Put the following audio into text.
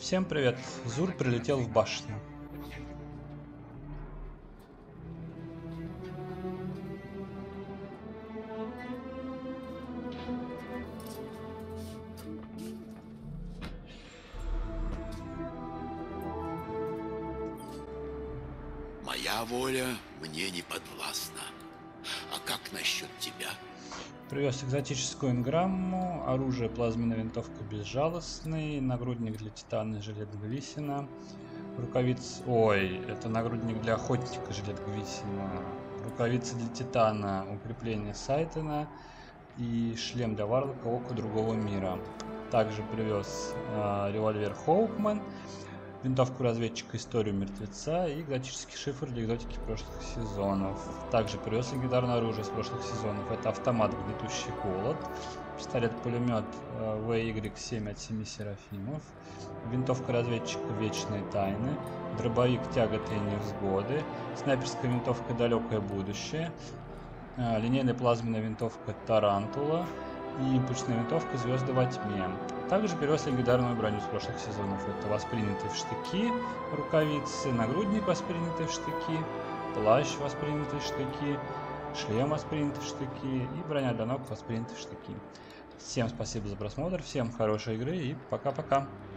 Всем привет! Зур прилетел в башню. Моя воля мне не подвластна. А как насчет тебя? Привез экзотическую инграмму, оружие, плазменная винтовка безжалостный, нагрудник для титана, жилет Гвисина, рукавиц... Ой, это нагрудник для охотника, жилет Гвисина, рукавицы для титана, укрепление Сайтона и шлем для варлока око другого мира. Также привез револьвер Хоупман, винтовку разведчика, историю мертвеца и экзотический шифр для экзотики прошлых сезонов. Также привез легендарное оружие с прошлых сезонов. Это автомат «Гнетущий голод», пистолет-пулемет VY-7 от 7 Серафимов, винтовка разведчика «Вечные тайны», дробовик «Тяготы и невзгоды», снайперская винтовка «Далекое будущее», линейная плазменная винтовка «Тарантула» и импульсная винтовка «Звезды во тьме». Также привез легендарную броню с прошлых сезонов. Это воспринятые в штыки рукавицы, нагрудник воспринятый в штыки, плащ воспринятый в штыки, шлем воспринятый в штыки и броня для ног воспринятый в штыки. Всем спасибо за просмотр, всем хорошей игры и пока-пока.